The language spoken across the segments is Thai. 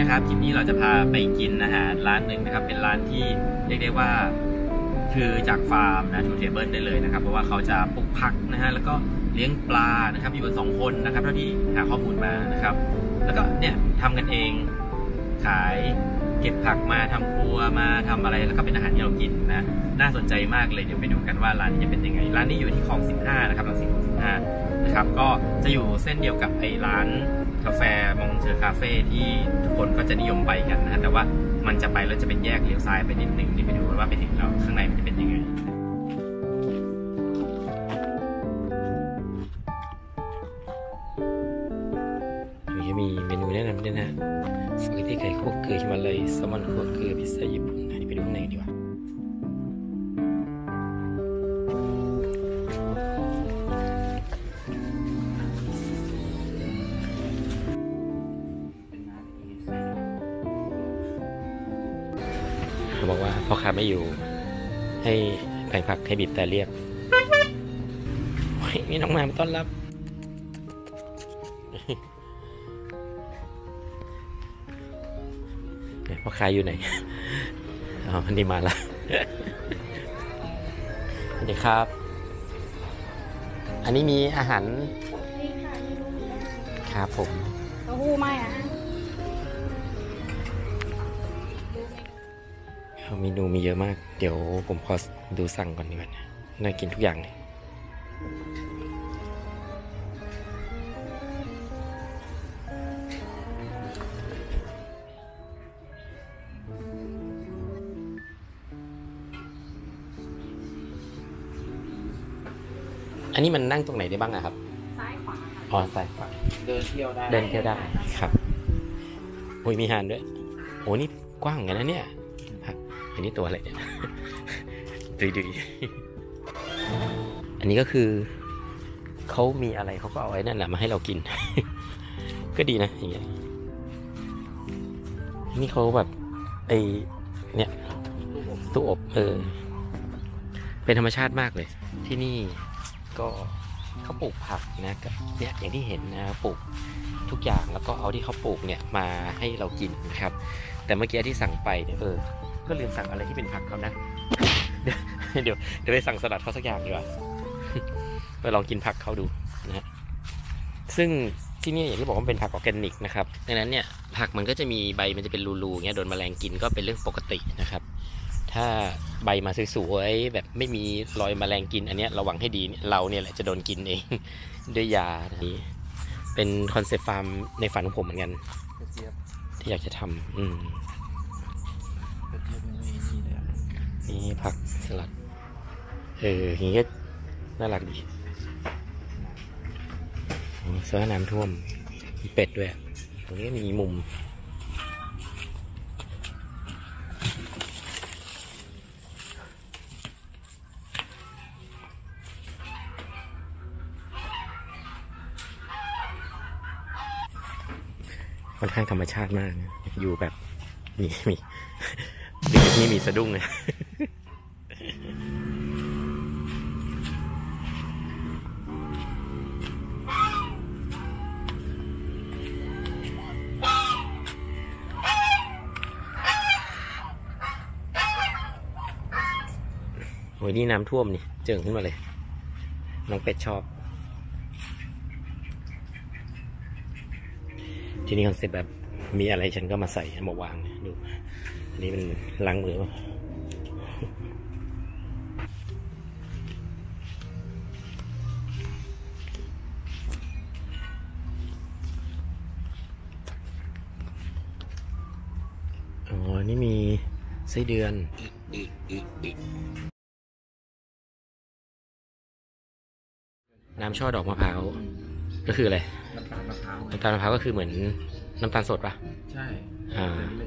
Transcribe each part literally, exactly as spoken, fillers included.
นะครับคลิปนี้เราจะพาไปกินอาหารร้านหนึ่งนะครับเป็นร้านที่เรียกได้ว่าคือจากฟาร์มนะทูเทเบิลได้เลยนะครับเพราะว่าเขาจะปลูกผักนะฮะแล้วก็เลี้ยงปลานะครับอยู่กันสองคนนะครับเท่าที่หาข้อมูลมานะครับแล้วก็เนี่ยทำกันเองขายเก็บผักมาทำครัวมาทำอะไรแล้วก็เป็นอาหารที่เรากินนะน่าสนใจมากเลยเดี๋ยวไปดูกันว่าร้านนี้จะเป็นยังไงร้านนี้อยู่ที่คลองสิบห้านะครับรังสิตคลองสิบห้านะครับก็จะอยู่เส้นเดียวกับไอ้ร้านกาแฟมองเชอร์คาเฟ่ที่ทุกคนก็จะนิยมไปกันนะแต่ว่ามันจะไปแล้วจะเป็นแยกเลี้ยวซ้ายไปนิดนึงนี่ไปดูว่าไปถึงแล้วข้างในมันจะเป็นยังไงจะมีเมนูแนะนำด้วยนะสปาเกตตี้ไก่คั่วเกลือฮิมาลัยแซลมอนคั่วเกลือพิซซ่าญี่ปุ่นอันนี้ไปดูข้างในดีกว่าเขาบอกว่าพ่อค้าไม่อยู่ให้แผงผักให้บีบแต่เรียกมีน้องหมามาต้อนรับพ่อค้าอยู่ไหนอ๋อมันดีมาแล้วสวัสดีครับอันนี้มีอาหารครับผมเต้าหู้ไหมอ่ะเมนูมีเยอะมากเดี๋ยวผมขอดูสั่งก่อนดีกว่านะน่ากินทุกอย่างเลยอันนี้มันนั่งตรงไหนได้บ้างอะครับซ้ายขวาค่ะอ๋อซ้ายขวาเดินเที่ยวได้เดินเที่ยวได้ครับโอ้ยมีหานด้วยโอ้นี่กว้างเหมือนกันนะเนี่ยอันนี้ตัวอะไรเนี่ยดุยดุยอันนี้ก็คือเขามีอะไรเขาก็เอาไว้นั่นแหละมาให้เรากินก็ดีนะอย่างเงี้ยนี่เขาแบบไอเนี่ยตู้อบเออเป็นธรรมชาติมากเลยที่นี่ก็เขาปลูกผักนะกับเนี่ยอย่างที่เห็นนะปลูกทุกอย่างแล้วก็เอาที่เขาปลูกเนี่ยมาให้เรากินนะครับแต่เมื่อกี้ที่สั่งไปเนี่ยเออก็ลืมสั่งอะไรที่เป็นผักเขานะเดี๋ยวเดี๋ยวไปสั่งสลัดเขาสักอย่างดีกว่าไปลองกินผักเขาดูนะฮะซึ่งที่นี่อย่างที่บอกว่าเป็นผักออร์แกนิกนะครับดังนั้นเนี่ยผักมันก็จะมีใบมันจะเป็นรูๆเงี้ยโดนแมลงกินก็เป็นเรื่องปกตินะครับถ้าใบมาสวยๆแบบไม่มีรอยแมลงกินอันนี้ระวังให้ดีเราเนี่ยแหละจะโดนกินเองด้วยยานี้เป็นคอนเซ็ปต์ฟาร์มในฝันของผมเหมือนกันที่อยากจะทำอืมนี่ผักสลัดเอออย่างเงี้ยน่ารักดีเสื้อน้ำท่วมมีเป็ดด้วยตรงนี้มีมุมค่อนข้างธรรมชาติมากอยู่แบบมีมีนี่มีสะดุ้งเลยโอ้ยนี่น้ำท่วมนี่เจิ่งขึ้นมาเลยน้องเป็ดชอบที่นี่คอนเซ็ปต์แบบมีอะไรฉันก็มาใส่มาวางดูอันนี้เป็นล้างมืออ๋อนี่มีไส้เดือนน้ำช่อดอกมะพร้าวก็คืออะไรน้ำตาลมะพร้าวน้ำตาลมะพร้าวก็คือเหมือนน้ำตาลสดป่ะใช่อ่า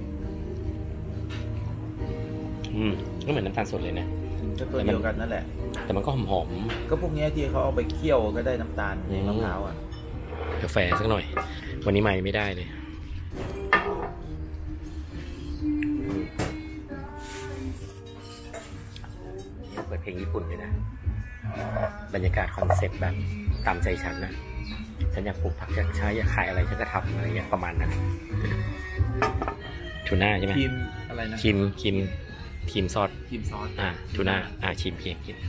อืมก็เหมือนน้ำตาลสดเลยนะก็ตัวเดียวกันนั่นแหละแต่มันก็หอมๆก็พวกนี้ที่เขาเอาไปเคี่ยวก็ได้น้ำตาลในมะพร้าวอ่ะกาแฟสักหน่อยวันนี้ไม่ไม่ได้เลยเปิดเพลงญี่ปุ่นเลยนะบรรยากาศคอนเซ็ปต์แบบตามใจฉันนะฉันอยากปลูกผักอยากใช้อยากขายอะไรฉันก็ทำอะไรเงี้ยประมาณนั้นทูน่าใช่ไหมครีมอะไรนะครีมครีมครีมซอสครีมซอสอ่าทูน่าอ่าชิมเพียงกิน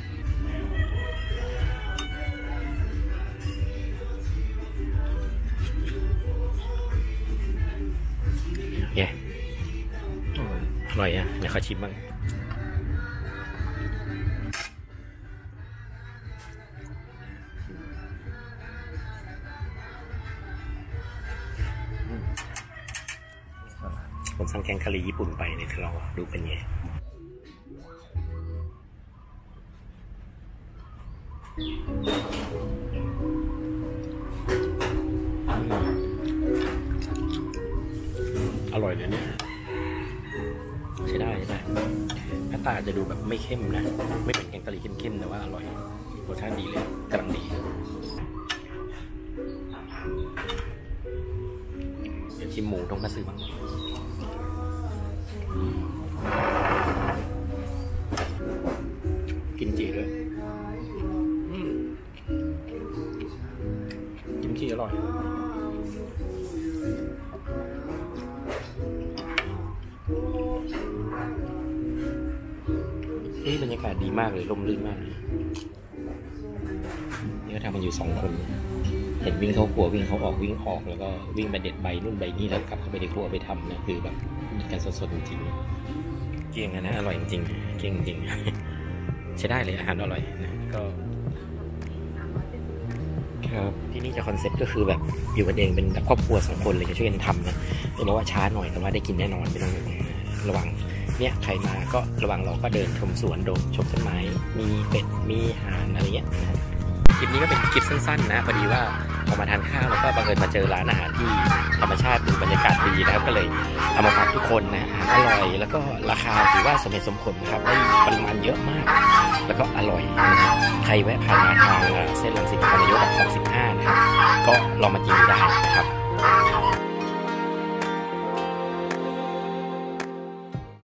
เย้อร่อยอ่ะเดี๋ยวขอชิมบ้างผมสั่งแกงกะหรี่ญี่ปุ่นไปเนี่ยเราดูเป็นไงอร่อยเลยเนี่ยใช้ได้ใช่ได้หน้าตาจะดูแบบไม่เข้มนะไม่เป็นแกงกะหรี่เข้มๆแต่ว่าอร่อยรสชาติดีเลยกำลังดีเดี๋ยวชิมหมูต้องมาซื้อบ้างกินจีด้วยกิมจิอร่อยนี่บรรยากาศดีมากเลยร่มรื่นมากเลยนี่ก็ทำมันอยู่สองคนเห็นวิ่งเข้าครัววิ่งเข้าออกวิ่งออกแล้วก็วิ่งไปเด็ดใบนู่นใบนี่แล้วกลับเข้าไปในครัวไปทำนะคือแบบกันสดๆจริงๆเก่งนะอร่อยจริงๆเก่งจริงใช้ได้เลยอาหารอร่อยนะก็ครับที่นี่จะคอนเซ็ปต์ก็คือแบบอยู่กันเองเป็นแบบครอบครัวสองคนเลยจะช่วยกันทำนะไม่รู้ว่าช้าหน่อยแต่ว่าได้กินแน่นอนไม่ต้องระวังเนี่ยใครมาก็ระวังเราก็เดินชมสวนโดมชมต้นไม้มีเป็ดมีห่านอะไรเงี้ยนะคลิปนี้ก็เป็นคลิปสั้นๆนะพอดีว่าพอมาทานข้าวแล้วก็บังเอิญมาเจอร้านอาหารที่ธรรมชาติดูบรรยากาศดีนะครับก็เลยเอามาฝากทุกคนนะอาหารอร่อยแล้วก็ราคาถือว่าสมเหตุสมผลนะครับได้ปริมาณเยอะมากแล้วก็อร่อยนะครับใครแวะผ่านมาทางเส้นรังสิตนครนายกแบบสองสิบห้านะครับก็ลองมากินได้นะครับ